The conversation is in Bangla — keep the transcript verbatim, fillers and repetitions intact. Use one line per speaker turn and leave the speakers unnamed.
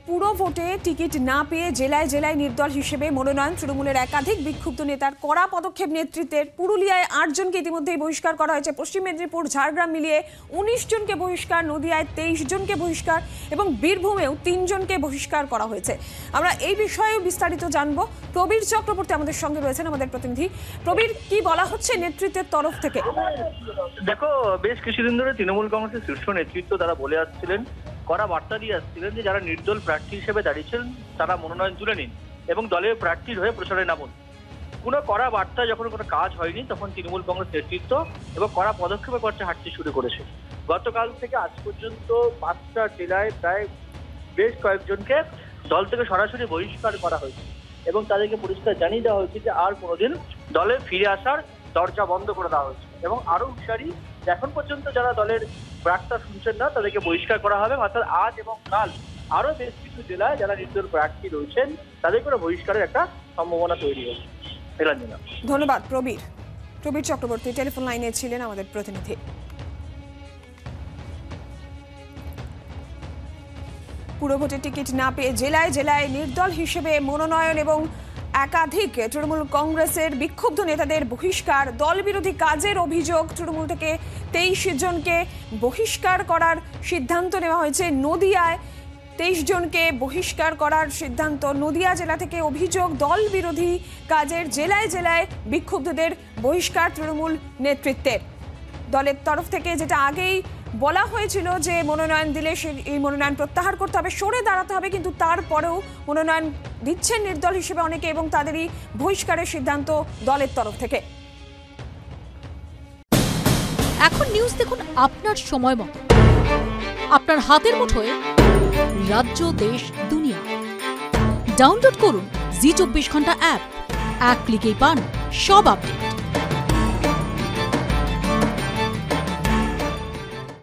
পুরো ভোটে টিকিট না পেয়ে জেলায় জেলায় নির্দল হিসেবে মনোনয়ন তৃণমূলের একাধিক বিক্ষুব্ধ নেতার কড়া পদক্ষেপ নেতৃত্বের। পুরুলিয়ায় আট জনকে ইতিমধ্যেই বহিষ্কার করা হয়েছে, পশ্চিম মেদিনীপুর ঝাড়গ্রাম মিলিয়ে উনিশ জনকে বহিষ্কার, নদিয়ায় তেইশ জনকে বহিষ্কার এবং বীরভূমেও তিন জনকে বহিষ্কার করা হয়েছে। আমরা এই বিষয়ে বিস্তারিত জানবো। প্রবীর চক্রবর্তী আমাদের সঙ্গে রয়েছেন, আমাদের প্রতিনিধি। প্রবীর, কি বলা হচ্ছে নেতৃত্বের তরফ থেকে?
দেখো, বেশ কিছুদিন ধরে তৃণমূল কংগ্রেসের শীর্ষ নেতৃত্ব তারা বলে আসছিলেন, কড়া বার্তা দিয়ে আসছিলেন যে যারা নির্দল প্রার্থী হিসেবে দাঁড়িয়েছেন তারা মনোনয়ন তুলে নিন এবং দলের প্রার্থীর হয়ে প্রচারে নামুন। কোনো কড়া বার্তা যখন কোনো কাজ হয়নি তখন তৃণমূল কংগ্রেস নেতৃত্ব এবং কড়া পদক্ষেপের পথে হাঁটতে শুরু করেছে। গতকাল থেকে আজ পর্যন্ত পাঁচটা জেলায় প্রায় বেশ কয়েকজনকে দল থেকে সরাসরি বহিষ্কার করা হয়েছে এবং তাদেরকে পরিষ্কার জানিয়ে দেওয়া হয়েছে যে আর কোনোদিন দলে ফিরে আসার দরজা বন্ধ করে দেওয়া হয়েছে এবং আরো হুঁশিয়ারি, এখন পর্যন্ত যারা দলের বার্তা শুনছেন না তাদেরকে বহিষ্কার করা হবে। অর্থাৎ আজ এবং কাল আরো বেশ কিছু জেলায় যারা নির্দল প্রার্থী রয়েছেন তাদের করে বহিষ্কারের একটা সম্ভাবনা তৈরি হয়েছে।
ধন্যবাদ প্রবীর। প্রবীর চক্রবর্তী টেলিফোন লাইনে ছিলেন আমাদের প্রতিনিধি। পুরো ভোটে টিকিট না পেয়ে জেলায় জেলায় নির্দল হিসেবে মনোনয়ন এবং একাধিক তৃণমূল কংগ্রেসের বিক্ষুব্ধ নেতাদের বহিষ্কার, দল বিরোধী কাজের অভিযোগ, তৃণমূল থেকে তেইশ জনকে বহিষ্কার করার সিদ্ধান্ত নেওয়া হয়েছে। নদিয়ায় তেইশ জনকে বহিষ্কার করার সিদ্ধান্ত। নদিয়া জেলা থেকে অভিযোগ দল বিরোধী কাজের, জেলায় জেলায় বিক্ষুব্ধদের বহিষ্কার তৃণমূল নেতৃত্বের। দলের তরফ থেকে যেটা আগেই বলা হয়েছিল যে মনোনয়ন দিলে এই মনোনয়ন প্রত্যাহার করতে হবে, সরে দাঁড়াতে হবে, কিন্তু তারপরেও মনোনয়ন দিচ্ছেন নির্দল হিসেবে অনেকে এবং তাদেরই বহিষ্কারের সিদ্ধান্ত দলের তরফ থেকে।
এখন নিউজ দেখুন আপনার সময় মতো, আপনার হাতের মুঠোয় রাজ্য, দেশ, দুনিয়া। ডাউনলোড করুন জি চব্বিশ ঘন্টা অ্যাপ। এক ক্লিকেই পান সব আপডেট।